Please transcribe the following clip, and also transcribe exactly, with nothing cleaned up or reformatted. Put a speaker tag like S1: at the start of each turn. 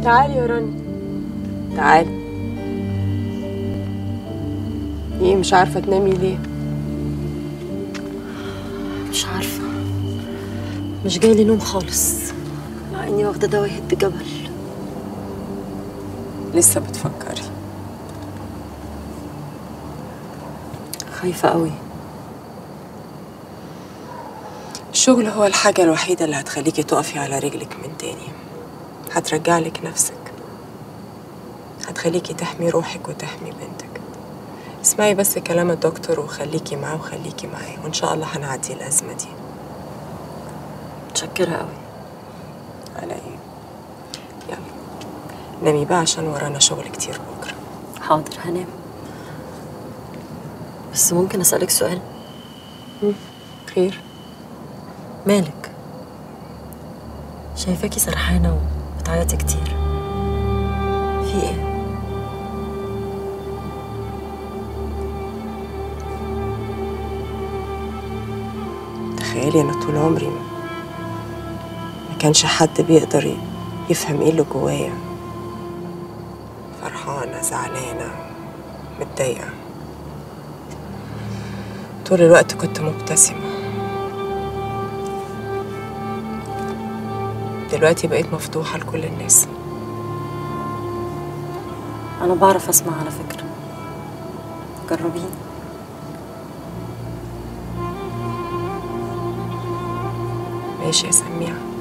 S1: تعالي يا رانيا، تعالي. ايه مش عارفة تنامي ليه؟
S2: مش عارفة، مش جاي لي نوم خالص مع اني واخدة دواء يهد جبل.
S1: لسه بتفكري؟
S2: خايفة قوي.
S1: الشغل هو الحاجة الوحيدة اللي هتخليكي تقفي على رجلك من تاني، هترجعلك نفسك، هتخليكي تحمي روحك وتحمي بنتك. اسمعي بس كلام الدكتور وخليكي معاه وخليكي معاه، وإن شاء الله هنعدي الأزمة دي.
S2: متشكرة قوي.
S1: على ايه؟ يلا نامي بقى عشان ورانا شغل كتير بكرة.
S2: حاضر هنام، بس ممكن أسألك سؤال؟
S1: مم. خير؟
S2: مالك؟ شايفاكي سرحانة وبتعيطي كتير، في ايه؟
S1: تخيلي أنا طول عمري ما كانش حد بيقدر يفهم ايه اللي جوايا، فرحانة زعلانة متضايقة، طول الوقت كنت مبتسمة. دلوقتي بقيت مفتوحة لكل الناس.
S2: أنا بعرف أسمع على فكرة، جربيني.
S1: ماشي يا سميعة.